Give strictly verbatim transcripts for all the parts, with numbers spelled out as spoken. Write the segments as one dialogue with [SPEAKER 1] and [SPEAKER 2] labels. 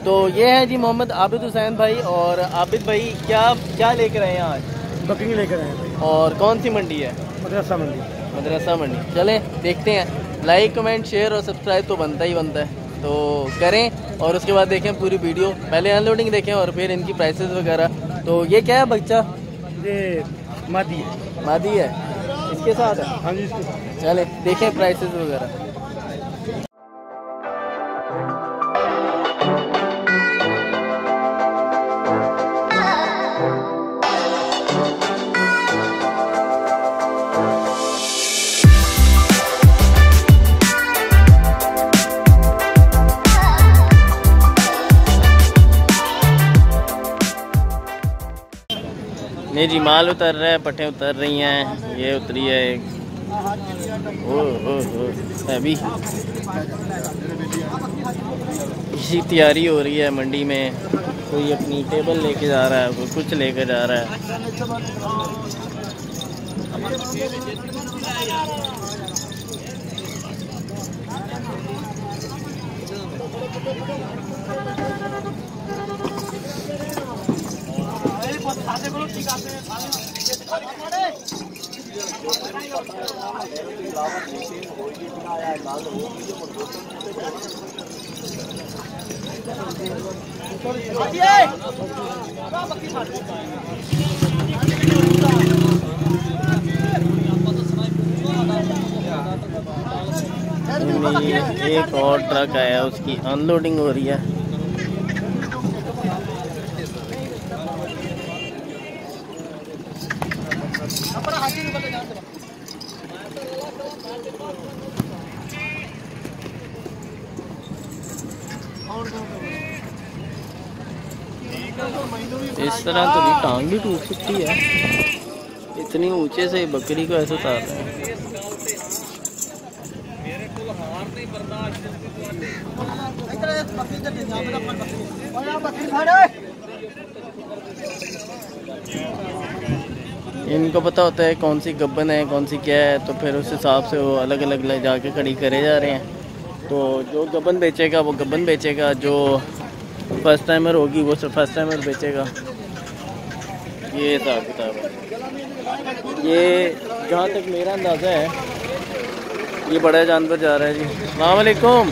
[SPEAKER 1] तो ये है जी मोहम्मद आबिद हुसैन भाई। और आबिद भाई क्या क्या लेकर आए हैं आज?
[SPEAKER 2] बकरी लेकर आए हैं।
[SPEAKER 1] और कौन सी मंडी है?
[SPEAKER 2] मदरसा मंडी।
[SPEAKER 1] मदरसा मंडी। चले देखते हैं। लाइक कमेंट शेयर और सब्सक्राइब तो बनता ही बनता है, तो करें और उसके बाद देखें पूरी वीडियो। पहले अनलोडिंग देखें और फिर इनकी प्राइसेस वगैरह। तो ये क्या है बच्चा?
[SPEAKER 2] ये मादी है।
[SPEAKER 1] मादी है, इसके साथ है?
[SPEAKER 2] हाँ जी, इसके साथ।
[SPEAKER 1] चले देखें प्राइसेस वगैरह। नहीं जी, माल उतर रहा है, पट्टें उतर रही हैं। ये उतरी है एक, ओ ओ ओ अभी इसी तैयारी हो रही है मंडी में। कोई अपनी टेबल लेके जा रहा है, कोई कुछ लेके जा रहा है। एक और ट्रक आया, उसकी अनलोडिंग हो रही है। इस तरह तो भी टांग भी टूट सकती है, इतनी ऊंचे से बकरी को ऐसे उतार रहे हैं। इनको पता होता है कौन सी गब्बन है कौन सी क्या है, तो फिर उस हिसाब से वो अलग अलग ले जाके खड़ी करे जा रहे हैं। तो जो गब्बन बेचेगा वो गब्बन बेचेगा, जो फर्स्ट टाइमर होगी वो सिर्फ फर्स्ट टाइमर बेचेगा। ये हिसाब किताब है। ये जहाँ तक मेरा अंदाज़ा है ये बड़ा जानवर जा रहा है जी। अस्सलाम वालेकुम।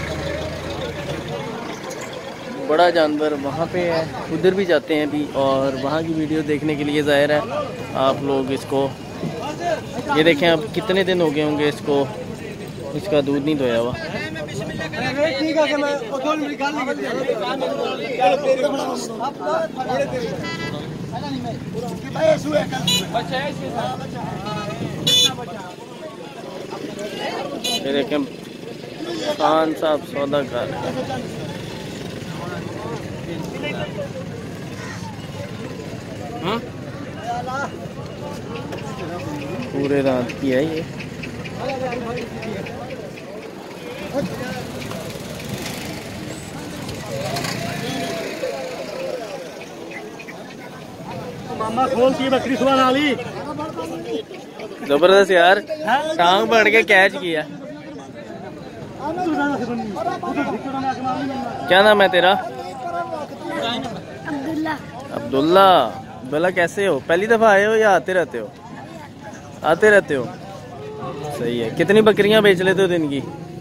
[SPEAKER 1] बड़ा जानवर वहाँ पे है, उधर भी जाते हैं अभी, और वहाँ की वीडियो देखने के लिए ज़ाहिर है आप लोग इसको ये देखें। अब कितने दिन हो गए होंगे इसको, इसका दूध नहीं धोया हुआ। ये देखें खान साहब सौदा कर रहे हैं। पूरे रात की है ये।
[SPEAKER 2] मामा खोल की बकरी सुबह नाली
[SPEAKER 1] जबरदस्त यार, टांग पकड़ के कैच किया। क्या नाम है तेरा?
[SPEAKER 3] अब्दुल्ला।
[SPEAKER 1] अब्दुल्ला। अब्दुल्ला कैसे हो? पहली दफा आए हो या आते रहते हो? आते रहते हो, सही है। कितनी बकरियां बेच लेते हो दिन की?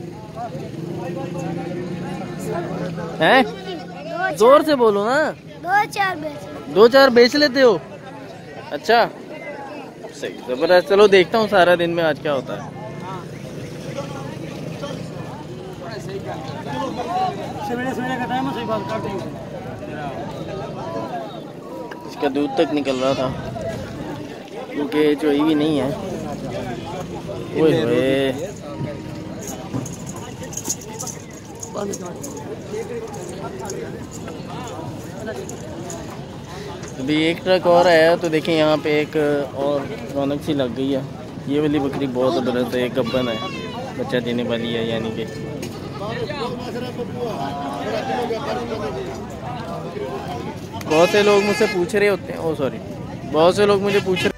[SPEAKER 1] हैं? जोर से बोलो ना।
[SPEAKER 3] दो चार बेच
[SPEAKER 1] दो चार बेच लेते हो? अच्छा, सही, जबरदस्त। चलो देखता हूँ सारा दिन में आज क्या होता है। इसका दूध तक निकल रहा था क्योंकि चोई भी नहीं है। ओए होए, अभी एक ट्रक और आया तो देखें यहाँ पे एक और रौनक सी लग गई है। ये वाली बकरी बहुत ज़बरदस्त है, एक गब्बन है, बच्चा देने वाली है। यानी कि बहुत से लोग मुझसे पूछ रहे होते हैं, ओ सॉरी बहुत से लोग मुझे पूछ रहे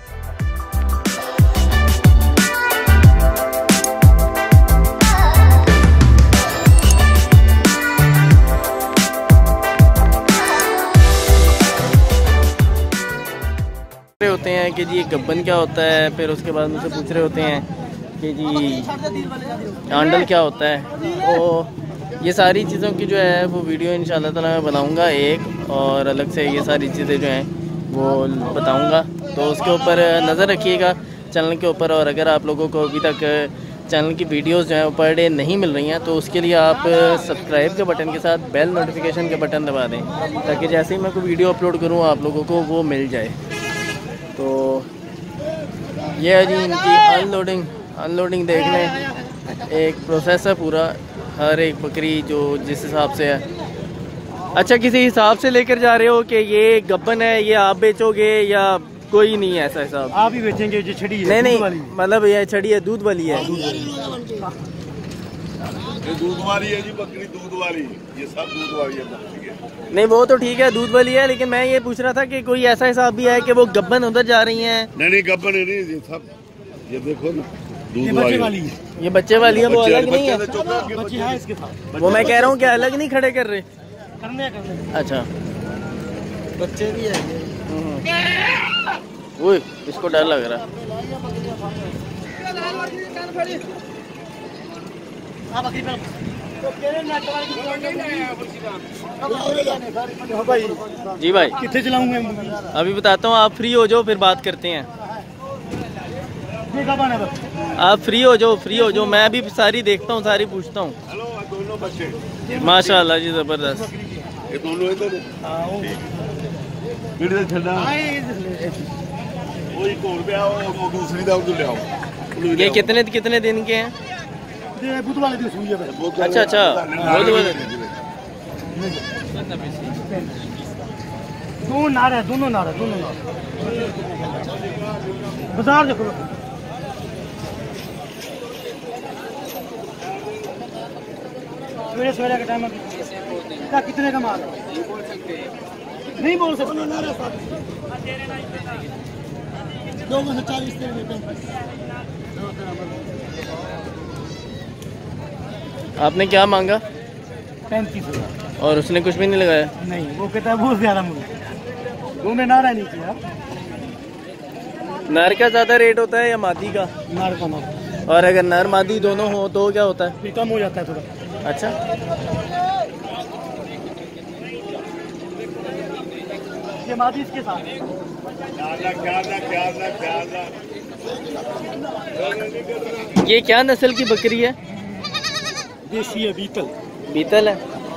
[SPEAKER 1] हैं कि जी गब्बन क्या होता है, फिर उसके बाद मुझसे पूछ रहे होते हैं कि जी आंडल क्या होता है। तो ये सारी चीज़ों की जो है वो वीडियो इंशाल्लाह ताला मैं बनाऊँगा एक, और अलग से ये सारी चीज़ें जो हैं वो बताऊँगा। तो उसके ऊपर नज़र रखिएगा चैनल के ऊपर। और अगर आप लोगों को अभी तक चैनल की वीडियोस जो हैं वो पर डे नहीं मिल रही हैं तो उसके लिए आप सब्सक्राइब के बटन के साथ बेल नोटिफिकेशन के बटन दबा दें, ताकि जैसे ही मैं कोई वीडियो अपलोड करूँ आप लोगों को वो मिल जाए। तो ये है जी इनकी अनलोडिंग अनलोडिंग देख लें, एक प्रोसेस है पूरा, हर एक बकरी जो जिस हिसाब से है। अच्छा, किसी हिसाब से लेकर जा रहे हो कि ये गब्बन है, ये आप बेचोगे या कोई नहीं है ऐसा हिसाब?
[SPEAKER 2] आप ही बेचेंगे जो छड़ी है?
[SPEAKER 1] नहीं नहीं, मतलब ये छड़ी है, दूध वाली है।
[SPEAKER 4] ये दूध वाली है जी बकरी, दूध वाली, ये सब दूध वाली है बकरी है।
[SPEAKER 1] नहीं वो तो ठीक है, दूध वाली है, लेकिन मैं ये पूछ रहा था कि कोई ऐसा हिसाब भी है कि वो गब्बन उधर जा रही हैं?
[SPEAKER 4] नहीं नहीं गब्बन नहीं, ये सब ये देखो ना
[SPEAKER 2] ये
[SPEAKER 4] दूध
[SPEAKER 2] बच्चे
[SPEAKER 4] वाली
[SPEAKER 2] वाली है।
[SPEAKER 1] ये बच्चे वाली है, वो अलग नहीं है?
[SPEAKER 2] बच्चे हैं इसके साथ।
[SPEAKER 1] वो मैं कह रहा हूँ कि अलग नहीं खड़े कर रहे?
[SPEAKER 2] करने करने
[SPEAKER 1] अच्छा,
[SPEAKER 2] बच्चे भी है।
[SPEAKER 1] वो इसको डर लग रहा। जी भाई
[SPEAKER 2] कितने चलाऊंगे?
[SPEAKER 1] अभी बताता हूँ, आप फ्री हो जाओ फिर बात करते हैं।
[SPEAKER 2] ये कब आना है?
[SPEAKER 1] आप फ्री हो जाओ, फ्री हो जाओ, मैं भी सारी देखता हूँ, सारी पूछता हूँ।
[SPEAKER 4] हेलो दोनों बच्चे
[SPEAKER 1] माशाल्लाह जी, जबरदस्त।
[SPEAKER 4] ये दोनों इधर
[SPEAKER 2] हाँ वो
[SPEAKER 4] वीडियो छड़ा
[SPEAKER 2] आए
[SPEAKER 4] वो एक और पे आओ और दूसरी दा उधर ले आओ।
[SPEAKER 1] ये कितने कितने दिन के हैं?
[SPEAKER 2] ये बुध वाले दिन सुई है भाई।
[SPEAKER 1] अच्छा अच्छा, बहुत बहुत
[SPEAKER 2] दोनों नार है, दोनों नार है, दोनों नार। बाजार देखो सवेरे सवेरे का टाइम है, कितने का माल है? नहीं बोल सकते। दो में से चालीस
[SPEAKER 1] आपने क्या मांगा?
[SPEAKER 2] पैंतीस हजार।
[SPEAKER 1] और उसने कुछ भी नहीं लगाया?
[SPEAKER 2] नहीं, वो कहता है बहुत ज्यादा मुझे, दो में नारा नहीं किया।
[SPEAKER 1] नर का ज्यादा रेट होता है या मादी का?
[SPEAKER 2] नार का नार।
[SPEAKER 1] और अगर नर मादी दोनों हो तो क्या होता है?
[SPEAKER 2] फिर कम हो जाता है थोड़ा।
[SPEAKER 1] अच्छा,
[SPEAKER 2] ये मादी इसके साथ।
[SPEAKER 1] ये क्या नस्ल की बकरी है?
[SPEAKER 2] देसी है, बीतल।
[SPEAKER 1] बीतल है।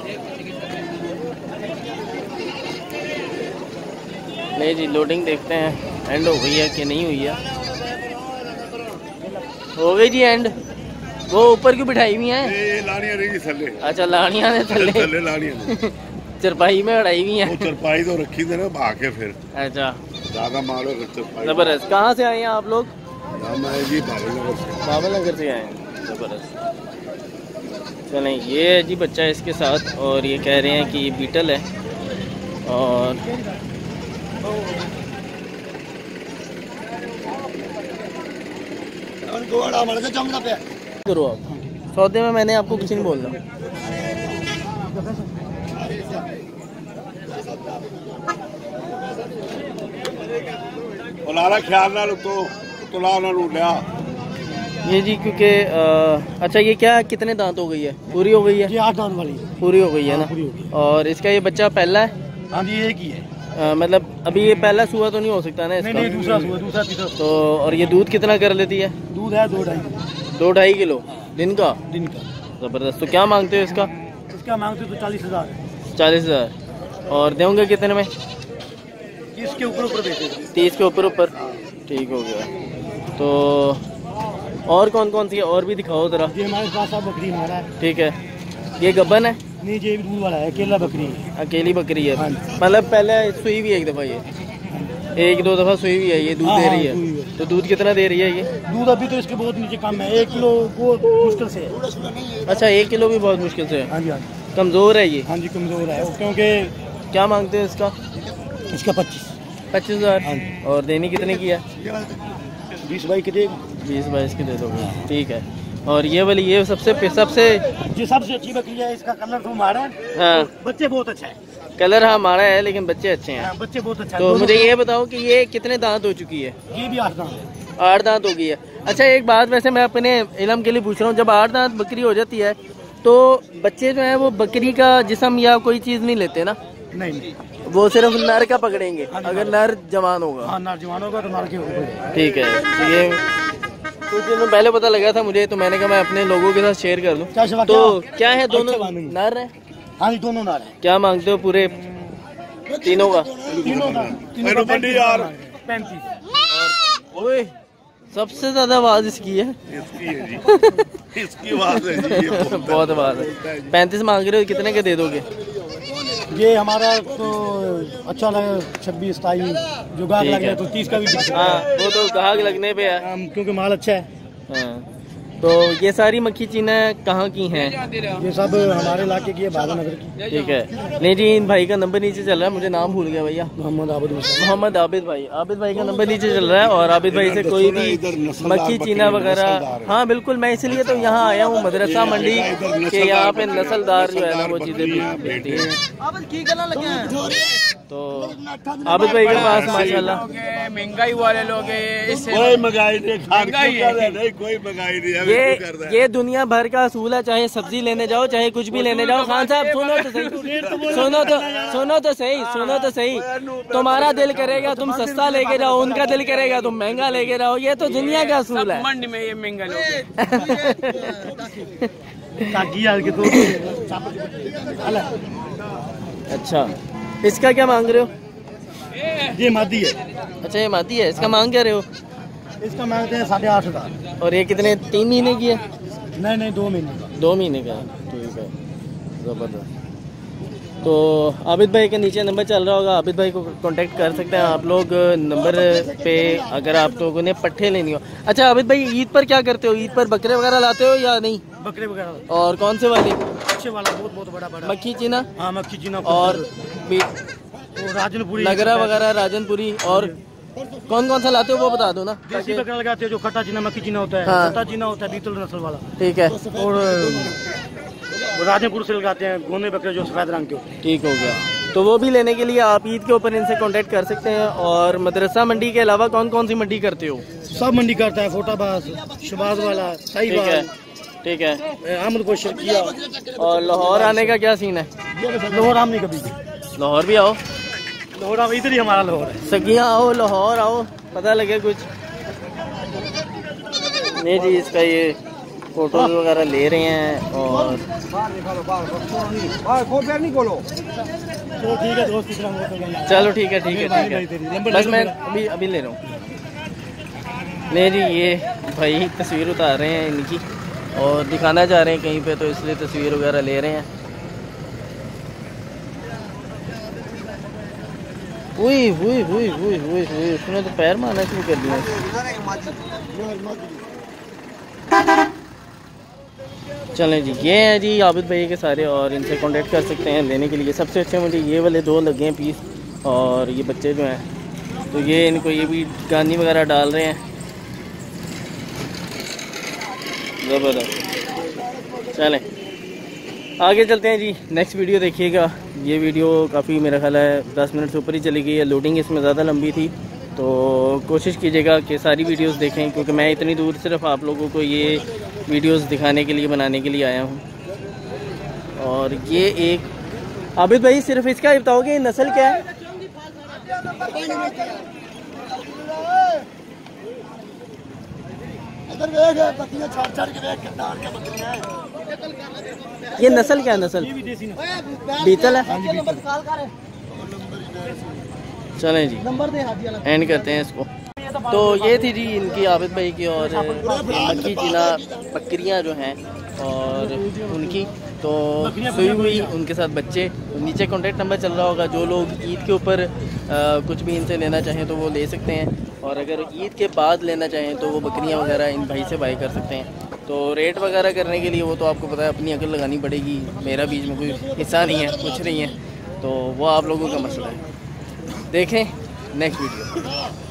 [SPEAKER 1] नहीं जी, लोडिंग देखते हैं एंड हो गई है कि नहीं हुई है। हो गई जी एंड। वो ऊपर क्यों बिठाई हुई है?
[SPEAKER 4] ये लानियां नहीं थल्ले।
[SPEAKER 1] अच्छा, लानियां ने थल्ले
[SPEAKER 4] थल्ले लानियां
[SPEAKER 1] चरपाई में अड़ाई हुई
[SPEAKER 4] वो
[SPEAKER 1] है।
[SPEAKER 4] चरपाई तो रखी थी ना भागे फिर
[SPEAKER 1] अच्छा,
[SPEAKER 4] ज्यादा माल हो चरपाई।
[SPEAKER 1] जबरदस्त। कहाँ से आए हैं आप लोग?
[SPEAKER 4] हम आए जी बाबल नगर से।
[SPEAKER 1] बाबल नगर से आए हैं, जबरदस्त। चलें, ये है जी बच्चा इसके साथ, और ये कह रहे हैं कि ये बीटल है। और करो आप सौदे में, मैंने आपको कुछ नहीं बोल रहा।
[SPEAKER 4] लाला ख्याल ना तो तुला ना लिया
[SPEAKER 1] ये जी, क्योंकि अच्छा ये क्या कितने दांत हो गई है? पूरी हो गई है?
[SPEAKER 2] ये आठ दांत वाली है।
[SPEAKER 1] पूरी हो गई है ना?
[SPEAKER 2] पूरी हो गई।
[SPEAKER 1] और इसका ये बच्चा पहला है?
[SPEAKER 2] हाँ जी, एक ही है।
[SPEAKER 1] आ, मतलब अभी ये पहला सुआ तो नहीं हो सकता ना इसका?
[SPEAKER 2] नहीं नहीं, दूसरा हुआ, दूसरा तीसरा।
[SPEAKER 1] तो और ये दूध कितना कर लेती है?
[SPEAKER 2] दूध है दो ढाई किलो।
[SPEAKER 1] दो ढाई किलो दिन का?
[SPEAKER 2] दिन का।
[SPEAKER 1] जबरदस्त। तो क्या मांगते हो इसका?
[SPEAKER 2] इसका मांगते तो चालीस हजार है।
[SPEAKER 1] चालीस हजार। और देंगे कितने में?
[SPEAKER 2] इसके ऊपर ऊपर बेचेंगे।
[SPEAKER 1] तीस के ऊपर ऊपर। ठीक हो गया। तो और कौन कौन सी है, और भी दिखाओ जरा।
[SPEAKER 2] ये हमारे पास अब बकरी हमारा है।
[SPEAKER 1] ठीक है। ये गब्बन है?
[SPEAKER 2] नहीं, ये भी दूध वाला है, अकेला बकरी है।
[SPEAKER 1] अकेली बकरी है?
[SPEAKER 2] हाँ।
[SPEAKER 1] मतलब पहले सुई भी एक दफा, ये एक दो दफा सुई भी है, ये दूध
[SPEAKER 2] हाँ,
[SPEAKER 1] दे
[SPEAKER 2] हाँ,
[SPEAKER 1] रही
[SPEAKER 2] सुई
[SPEAKER 1] है।
[SPEAKER 2] है।
[SPEAKER 1] तो दूध कितना दे रही है ये?
[SPEAKER 2] दूध अभी तो इसके बहुत नीचे कम है, एक किलो वो मुश्किल से है।
[SPEAKER 1] अच्छा, एक किलो भी बहुत मुश्किल से है।
[SPEAKER 2] हाँ जी, हाँ जी।
[SPEAKER 1] कमजोर है ये?
[SPEAKER 2] हाँ जी, कमजोर है क्योंकि।
[SPEAKER 1] क्या मांगते हैं इसका?
[SPEAKER 2] इसका पच्चीस
[SPEAKER 1] पच्चीस हजार।
[SPEAKER 2] हाँ।
[SPEAKER 1] और देनी कितने की है?
[SPEAKER 2] बीस बाई के देगा।
[SPEAKER 1] बीस बाईस की दे दोगे? ठीक है। और ये वाली ये सबसे सबसे
[SPEAKER 2] ये सबसे अच्छी बकरी है, इसका कलर तो मारा है।
[SPEAKER 1] हाँ
[SPEAKER 2] बच्चे बहुत अच्छा है,
[SPEAKER 1] कलर हाँ मारा है लेकिन बच्चे अच्छे हैं।
[SPEAKER 2] हाँ, बच्चे बहुत अच्छा है।
[SPEAKER 1] तो मुझे ये बताओ कि ये कितने दांत हो चुकी है?
[SPEAKER 2] ये भी आठ दांत है।
[SPEAKER 1] आठ दांत हो गई है। अच्छा एक बात वैसे मैं अपने इल्म के लिए पूछ रहा हूँ, जब आठ दांत बकरी हो जाती है तो बच्चे जो है वो बकरी का जिस्म या कोई चीज नहीं लेते ना?
[SPEAKER 2] नहीं नहीं,
[SPEAKER 1] वो सिर्फ नर का पकड़ेंगे अगर नर जवान होगा।
[SPEAKER 2] हाँ नर जवान होगा तो नर के ऊपर।
[SPEAKER 1] ठीक है, तो ये कुछ दिनों पहले पता लगा था मुझे, तो मैंने कहा मैं अपने लोगों के साथ शेयर कर दूं। तो क्या है दोनों नर है?
[SPEAKER 2] हाँ दोनों नर है।
[SPEAKER 1] क्या मांगते हो पूरे तीनों का?
[SPEAKER 2] तीनों का पैंतीस।
[SPEAKER 1] ओए सबसे ज्यादा आवाज इसकी है।
[SPEAKER 4] इसकी है जी, इसकी आवाज है जी, ये बहुत
[SPEAKER 1] बहुत आवाज है। पैंतीस मांग रहे हो, कितने के दे दोगे?
[SPEAKER 2] ये हमारा तो अच्छा लगे छब्बीस सताईस, जो गाहक लग जाए तो तीस का भी बिक सकता
[SPEAKER 1] हाँ
[SPEAKER 2] है।
[SPEAKER 1] वो तो ग्राहक लगने पे है।
[SPEAKER 2] हम क्योंकि माल अच्छा है।
[SPEAKER 1] हाँ तो ये सारी मक्खी चीना कहाँ की हैं?
[SPEAKER 2] ये सब हमारे इलाके की है, भावनगर की।
[SPEAKER 1] ठीक है। नहीं जी इन भाई का नंबर नीचे चल रहा है, मुझे नाम भूल गया भैया।
[SPEAKER 2] मोहम्मद आबिद
[SPEAKER 1] मोहम्मद आबिद भाई, आबिद भाई का नंबर नीचे चल रहा है। और आबिद भाई से कोई भी मक्खी चीना वगैरह, हाँ बिल्कुल, मैं इसलिए तो यहाँ आया हूँ मदरसा मंडी के, यहाँ पे नस्लदार जो है ना वो चीजें मिलती है। तो आबिद भाई के पास माशाल्लाह
[SPEAKER 5] महंगाई वाले लोग
[SPEAKER 4] कोई महंगाई नहीं, नहीं कोई महंगाई नहीं।
[SPEAKER 1] ये ये दुनिया भर का असूल है, चाहे सब्जी लेने जाओ चाहे कुछ भी लेने जाओ। खान साहब सुनो तो सही, सुनो तो सुनो तो सही सुनो तो सही तुम्हारा दिल करेगा तुम सस्ता लेके जाओ, उनका दिल करेगा तुम महंगा लेके जाओ, ये तो दुनिया का असूल है।
[SPEAKER 5] मंडी में ये महंगा
[SPEAKER 1] अच्छा इसका क्या मांग रहे हो?
[SPEAKER 2] ये मादी है।
[SPEAKER 1] अच्छा ये मादी है, इसका मांग क्या रहे हो?
[SPEAKER 2] इसका मांगते हैं साढ़े आठ हजार।
[SPEAKER 1] और ये कितने, तीन महीने की है?
[SPEAKER 2] नहीं नहीं दो महीने का।
[SPEAKER 1] दो महीने का, ठीक है, ज़बरदस्त। तो आबिद भाई के नीचे नंबर चल रहा होगा, आबिद भाई को कांटेक्ट कर सकते हैं आप लोग नंबर पे अगर आप लोगों ने पट्ठे लेनी हो। अच्छा आबिद भाई ईद पर क्या करते हो? ईद पर बकरे वगैरह लाते हो या नहीं?
[SPEAKER 2] बकरे वगैरह।
[SPEAKER 1] और कौन से वाले?
[SPEAKER 2] अच्छे वाला, बहुत बहुत बड़ा बड़ा।
[SPEAKER 1] मक्खी चीना?
[SPEAKER 2] हाँ मक्खी चीना।
[SPEAKER 1] और
[SPEAKER 2] राजनपुरी
[SPEAKER 1] नगरा वगैरह, राजनपुरी। और कौन कौन सा लाते हो वो बता दो ना।
[SPEAKER 2] देसी बकरा लगाते हैं जो खट्टा चीना मक्खी चीना होता है।
[SPEAKER 1] हाँ।
[SPEAKER 2] खट्टा चीना होता है बीतल नस्ल वाला।
[SPEAKER 1] ठीक है।
[SPEAKER 2] और राजनपुर से लगाते हैं गोने बकरे जो सफेद रंग के होते हैं।
[SPEAKER 1] ठीक हो गया। तो वो भी लेने के लिए आप ईद के ऊपर इनसे कांटेक्ट कर सकते हैं। और मदरसा मंडी के अलावा कौन कौन सी मंडी करते हो?
[SPEAKER 2] सब मंडी करता है, फोटाबाज, शबाज वाला, सही
[SPEAKER 1] ठीक है, ठीक है।
[SPEAKER 2] अहमद को किया।
[SPEAKER 1] और लाहौर आने का क्या सीन है?
[SPEAKER 2] लाहौर हम नहीं कभी।
[SPEAKER 1] लाहौर भी आओ,
[SPEAKER 2] लाहौर इधर ही हमारा लाहौर है।
[SPEAKER 1] सगिया आओ, लाहौर आओ, पता लगे कुछ। नहीं जी इसका ये फोटोज वगैरह ले रहे हैं। और
[SPEAKER 2] चलो ठीक है दोस्त,
[SPEAKER 1] चलो ठीक है, ठीक है, ठीक है, बस मैं अभी अभी ले रहा हूँ। नहीं जी ये भाई तस्वीर उतार रहे हैं इनकी और दिखाना चाह रहे हैं कहीं पे, तो इसलिए तस्वीर वगैरह ले रहे हैं। हुई हुई हुई हुई हुई हुई उसने तो पैर मारना शुरू कर दिया। चलें जी, ये है जी आबिद भाई के सारे, और इनसे कांटेक्ट कर सकते हैं लेने के लिए। सबसे अच्छे मुझे ये वाले दो लगे हैं पीस, और ये बच्चे जो हैं तो ये इनको ये भी गानी वगैरह डाल रहे हैं। ज़बरदस्त। चलें आगे चलते हैं जी, नेक्स्ट वीडियो देखिएगा। ये वीडियो काफ़ी मेरा ख्याल है दस मिनट से ऊपर ही चली गई है, लोडिंग इसमें ज़्यादा लंबी थी, तो कोशिश कीजिएगा कि सारी वीडियोस देखें, क्योंकि मैं इतनी दूर सिर्फ आप लोगों को ये वीडियोस दिखाने के लिए, बनाने के लिए आया हूँ। और ये एक आबिद भाई सिर्फ इसका बताओगे नस्ल क्या है? ये नस्ल क्या है? नस्ल बीतल है। चलें जी एंड करते हैं इसको। तो ये थी जी इनकी आबिद भाई की और मक्खी चीना बकरियां जो हैं और उनकी, तो सुई हुई उनके साथ बच्चे। तो नीचे कॉन्टेक्ट नंबर चल रहा होगा, जो लोग ईद के ऊपर कुछ भी इनसे लेना चाहें तो वो ले सकते हैं, और अगर ईद के बाद लेना चाहें तो वो बकरियां वगैरह इन भाई से बाई कर सकते हैं। तो रेट वगैरह करने के लिए वो तो आपको पता है अपनी अकल लगानी पड़ेगी, मेरा बीच में कोई हिस्सा नहीं है, कुछ नहीं है, तो वो आप लोगों का मसला है। देखें नेक्स्ट वीडियो।